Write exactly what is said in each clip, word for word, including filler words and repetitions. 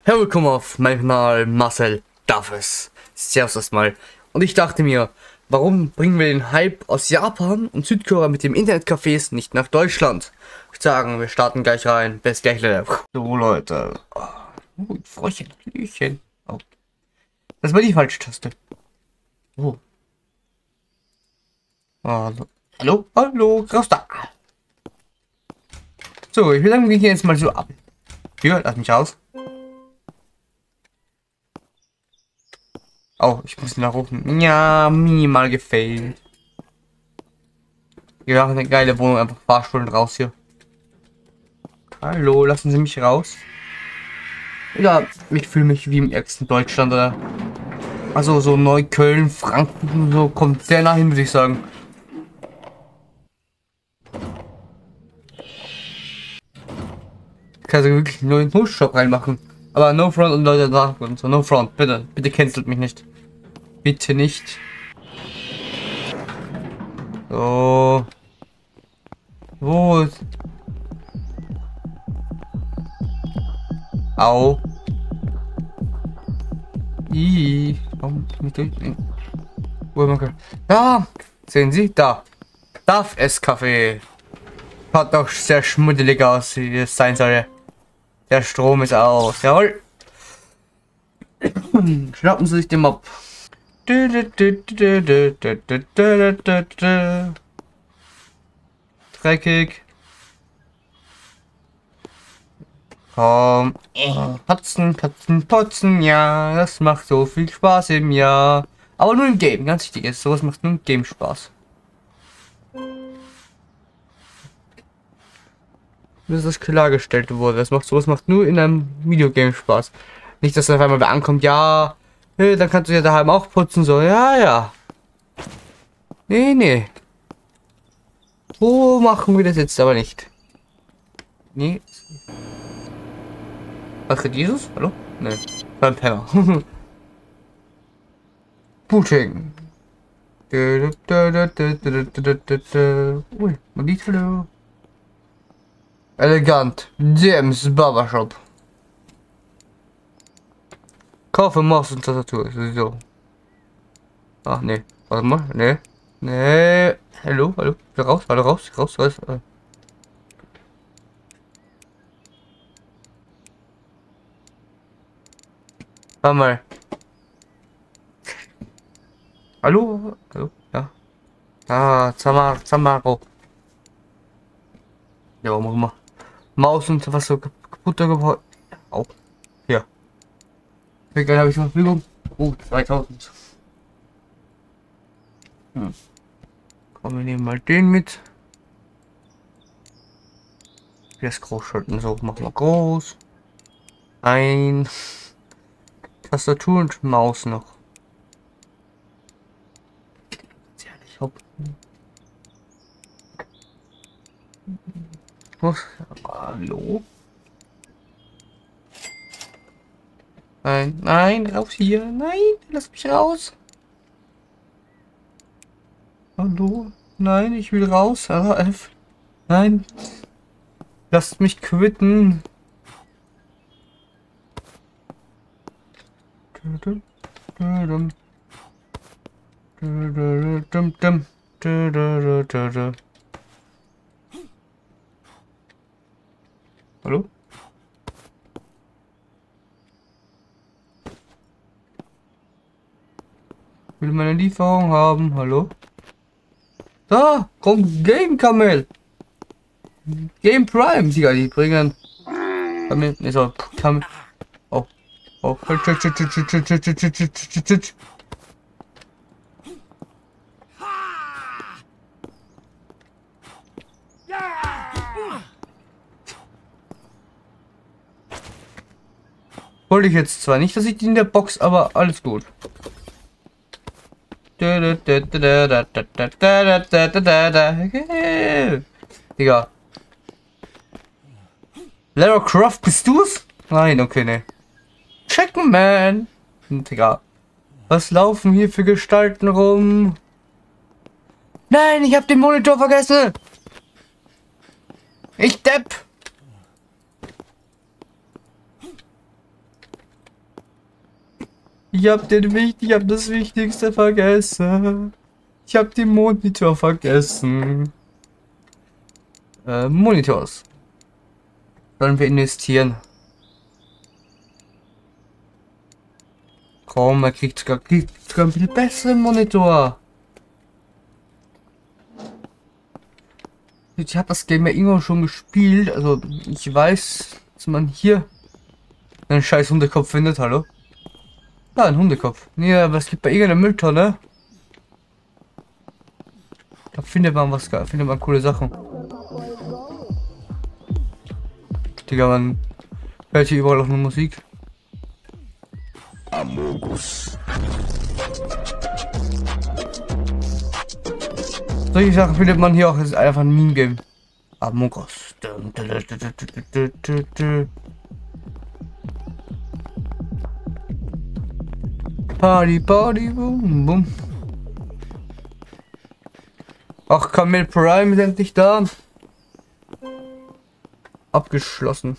Willkommen auf meinem Kanal, Marcel darf es. Servus erstmal. Und ich dachte mir, warum bringen wir den Hype aus Japan und Südkorea mit dem Internetcafés nicht nach Deutschland? Ich würde sagen, wir starten gleich rein. Bis gleich, Leute. So, Leute. Oh, Fräuchen, Hühnchen. Oh. Das war die falsche Taste. Oh. Hallo, hallo, hallo, raus da. So, ich will sagen, wir gehen jetzt mal so ab. Hier, lass mich raus. Oh, ich muss nachrufen. Ja, minimal gefailt. Wir machen eine geile Wohnung, einfach Fahrspulen raus hier. Hallo, lassen Sie mich raus. Ja, ich fühle mich wie im ärgsten Deutschland, oder? Also so Neukölln, Frankfurt und so, kommt sehr nah hin, würde ich sagen. Ich kann also wirklich nur einen Hostshop reinmachen. Aber no front und Leute nach und so. No front, bitte. Bitte cancelt mich nicht. Bitte nicht. So. Wo ist... Au. Ih. Warum mich durch... Wo ist mein... Da. Sehen Sie? Da. Darf es Kaffee. Hat doch sehr schmuddelig aus, wie es sein soll. Der Strom ist aus. Jawohl. Schnappen Sie sich den Mob. Dreckig. Komm. Putzen, putzen, putzen, ja. Das macht so viel Spaß im Jahr. Aber nur im Game, ganz wichtig ist. Sowas macht nur im Game Spaß. Bis das klargestellt wurde. Das macht sowas macht nur in einem Videogame Spaß. Nicht, dass dann auf einmal wer ankommt, ja, hey, dann kannst du ja daheim auch putzen, so, ja, ja. Nee, nee. So machen wir das jetzt aber nicht. Nee. Was für Jesus? Hallo? Nee. Beim Penner. Booting. Ui, man liegt hallo. Elegant. James Barbershop. Kaufe Maus und Tastatur. So. Ach nee. Warte mal. Nee. Nee. Hallo, hallo. Wieder raus, hallo, raus, raus, raus. Warte mal. Hallo? Hallo? Ja. Ah, Zamar, Zamaro. Ja, mach mal. Maus und was so kaputt gebaut. Au. Hier. Wie geil habe ich zur Verfügung? Oh, zweitausend. Hm. Komm, wir nehmen mal den mit. Jetzt groß schalten, so machen wir groß. Ein Tastatur und Maus noch. Ehrlich, hopp. Was? Hallo? Nein, nein, raus hier. Nein, lass mich raus. Hallo? Nein, ich will raus. R F. Nein. Lasst mich quitten. Hallo? Will meine Lieferung haben, hallo? Da, kommt Game Kamel. Game Prime, Digga, die bringen. Kamel, ne, so, Kamel. Oh, oh, wollte ich jetzt zwar nicht, dass ich die in der Box, aber alles gut. Digga. Lara Croft, bist du's? Nein, okay, ne. Chicken Man. Digga. Was laufen hier für Gestalten rum? Nein, ich hab den Monitor vergessen. Ich Depp. Ich hab den wichtig, ich hab das Wichtigste vergessen. Ich hab den Monitor vergessen. Äh, Monitors. Sollen wir investieren? Komm, er kriegt sogar, kriegt sogar einen viel besseren Monitor. Ich habe das Game ja irgendwo schon gespielt, also ich weiß, dass man hier einen scheiß Hundekopf findet, hallo? Ja, ein Hundekopf. Ja, aber es gibt bei irgendeiner Mülltonne. Da findet man was, findet man coole Sachen. Digga, man hört hier überall auch nur Musik. Amogus. Solche Sachen findet man hier auch, es ist einfach ein Meme-Game. Amogus. Party, Party, boom, boom. Ach, Camel Prime ist endlich da. Abgeschlossen.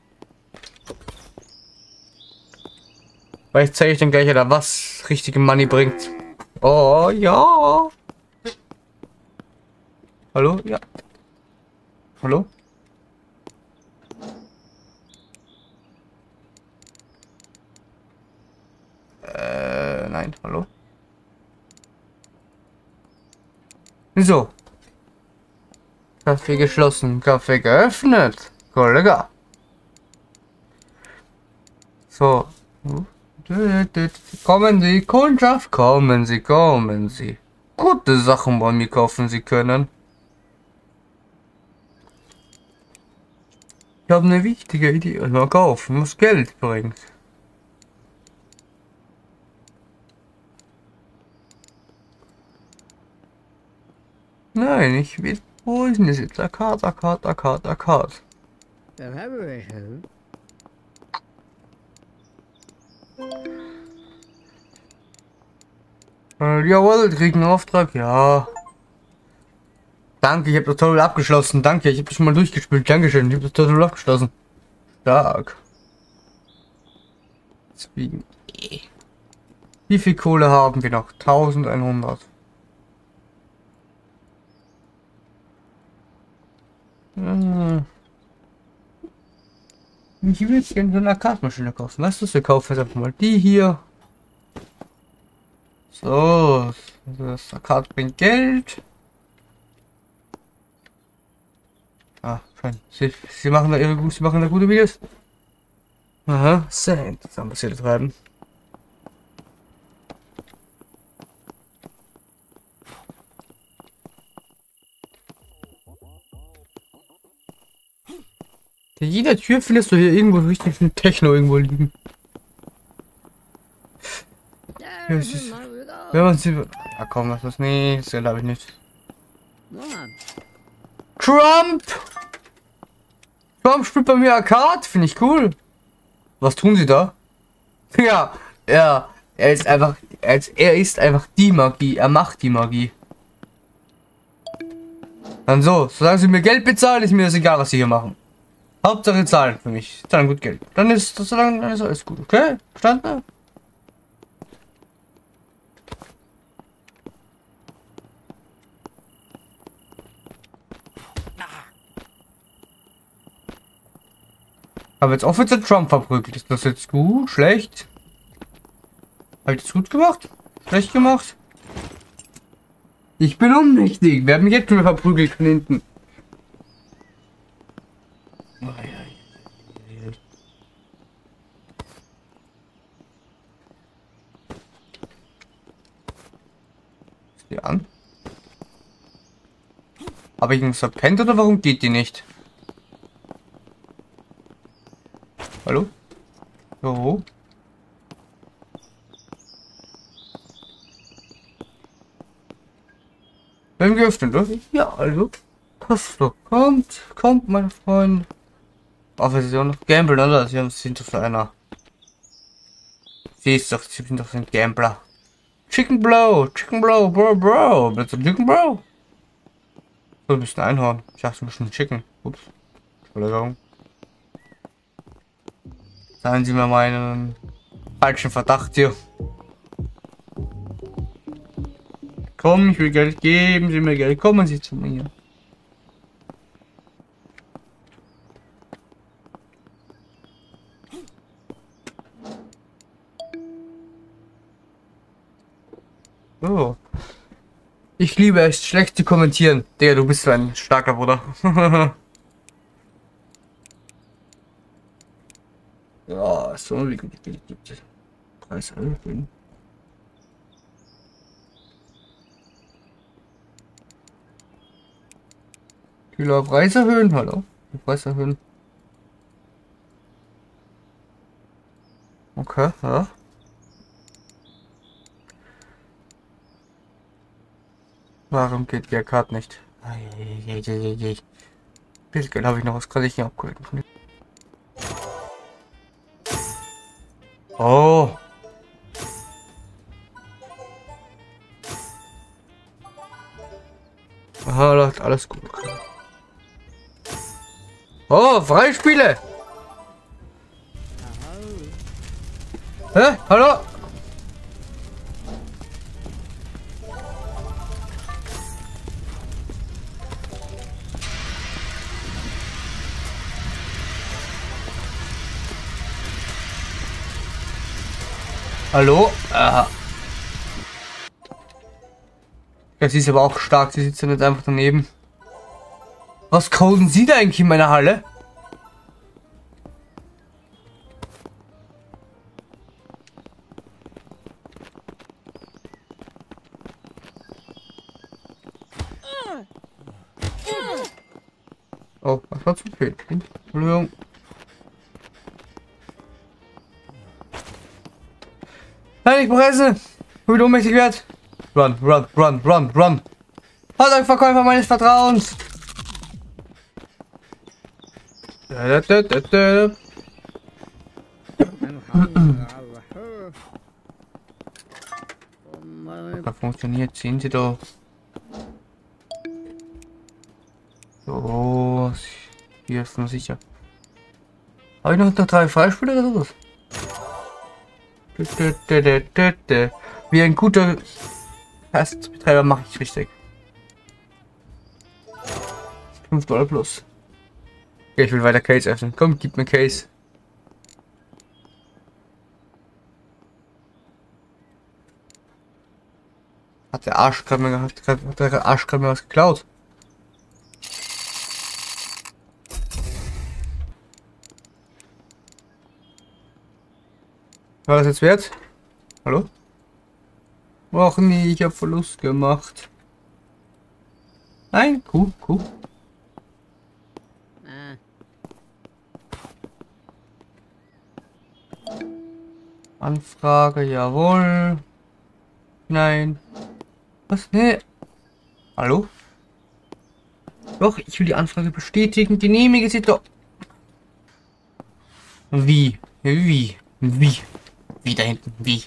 Vielleicht zeige ich dann gleich, oder was richtige Money bringt. Oh ja. Hallo? Ja. Hallo? Äh, nein, hallo? So. Kaffee geschlossen, Kaffee geöffnet. Kollege. So. Kommen Sie, Kundschaft, kommen Sie, kommen Sie. Gute Sachen bei mir kaufen Sie können. Ich habe eine wichtige Idee. Mal kaufen, was Geld bringt. Nein, ich will. Wo ist denn das jetzt? Akkat, Akkat, Akkat, Akkat. Äh, jawohl, krieg einen Auftrag, ja. Danke, ich habe das Tutorial abgeschlossen. Danke, ich habe das schon mal durchgespielt. Dankeschön, ich habe das Tutorial abgeschlossen. Stark. Deswegen. Wie viel Kohle haben wir noch? eintausendeinhundert. Hm. Ich will jetzt gerne so eine Kartmaschine kaufen. Weißt du, wir kaufen jetzt einfach mal die hier. So, das Kart bringt Geld. Ah, fein. Sie, sie machen da ihre sie machen da gute Videos. Aha, sehr interessant, was sie da treiben. In jeder Tür findest du hier irgendwo richtig viel Techno irgendwo liegen. Ja, ist, wenn man sie... Ja komm, das ist nicht, das glaube ich nicht. Trump! Trump spielt bei mir Arcade, finde ich cool. Was tun sie da? Ja, ja, er ist einfach, er ist, er ist einfach die Magie, er macht die Magie. Dann so, solange sie mir Geld bezahlen, ist mir das egal, was sie hier machen. Hauptsache zahlen für mich, zahlen gut Geld. Dann ist das, dann ist alles gut, okay? Verstanden? Aber jetzt offiziell Trump verprügelt. Ist das jetzt gut? Schlecht? Hab ich das gut gemacht? Schlecht gemacht? Ich bin ohnmächtig. Wir haben mich jetzt schon verprügelt von hinten. Ist die an? Habe ich ihn verpennt oder warum geht die nicht? Hallo? So. Wir haben geöffnet, oder? Ja, also. Passt doch. Kommt, kommt, meine Freunde. Ach, wir sind auch noch Gambler, oder? Sie sind doch so einer. Sie ist doch, sie sind doch so ein Gambler. Chicken Blow, Chicken Blow, Bro, Bro. Willst du Chicken Bro? So, ein bisschen Einhorn. Ich dachte, ein bisschen Chicken. Ups. Entschuldigung. Seien Sie mir meinen falschen Verdacht hier. Komm, ich will Geld geben, Sie mir Geld, kommen Sie zu mir. Oh. Ich liebe es, schlecht zu kommentieren. Digga, du bist so ein starker Bruder. Ja, so wie gut die Preis erhöhen. Kühler Preis erhöhen, hallo? Preis erhöhen. Okay, ja. Warum geht der Karte nicht? Bildgeld habe ich noch, was kann ich hier abgeholt? Oh. Aha, läuft alles gut. Oh, Freispiele! Hä? Hallo? Hallo? Aha. Ja, sie ist aber auch stark, sie sitzt ja nicht einfach daneben. Was coden Sie da eigentlich in meiner Halle? Oh, was war zu viel? Entschuldigung. Nein, ich brauche Essen. Ich bin ohnmächtig wert. Run, run, run, run, run. Halt ein Verkäufer meines Vertrauens. Da, da, da, da. Das funktioniert, sehen Sie doch. So, hier ist nur sicher. Habe ich noch, noch drei Freispiele oder sowas? Wie ein guter Testbetreiber mache ich richtig. fünf Dollar plus. Okay, ich will weiter Case öffnen. Komm, gib mir Case. Hat der Arsch gerade mir, hat, hat der Arsch gerade mir was geklaut? War das jetzt wert? Hallo? Och nee, ich habe Verlust gemacht. Nein, Kuh, Kuh. Anfrage, jawohl. Nein. Was? Nee. Hallo? Doch, ich will die Anfrage bestätigen. Genehmige sie doch. Wie? Wie? Wie? Wie da hinten? Wie?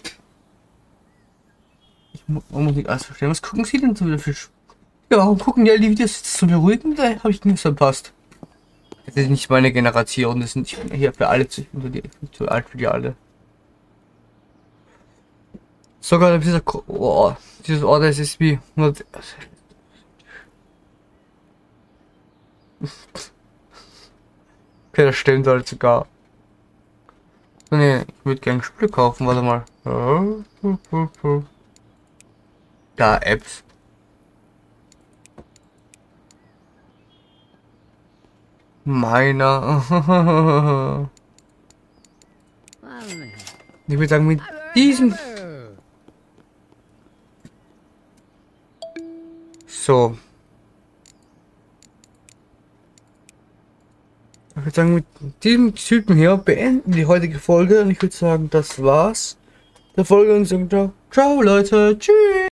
Ich mu muss nicht alles verstehen. Was gucken Sie denn so wieder für Sch Ja, warum gucken die all die Videos jetzt zu beruhigen? Da habe ich nichts verpasst. Das ist nicht meine Generation. Das sind, ich bin hier für alle zu, ich bin zu alt für die alle. Sogar dieser oh, dieses Order S S B. Okay, das stimmt halt sogar. Nee, ich würde gerne Spiele kaufen, warte mal. Da, Apps. Meiner. Ich würde sagen, mit diesem. So. Ich würde sagen, mit diesem Typen hier beenden die heutige Folge und ich würde sagen, das war's. Der Folge und sagen ciao, ciao Leute, tschüss.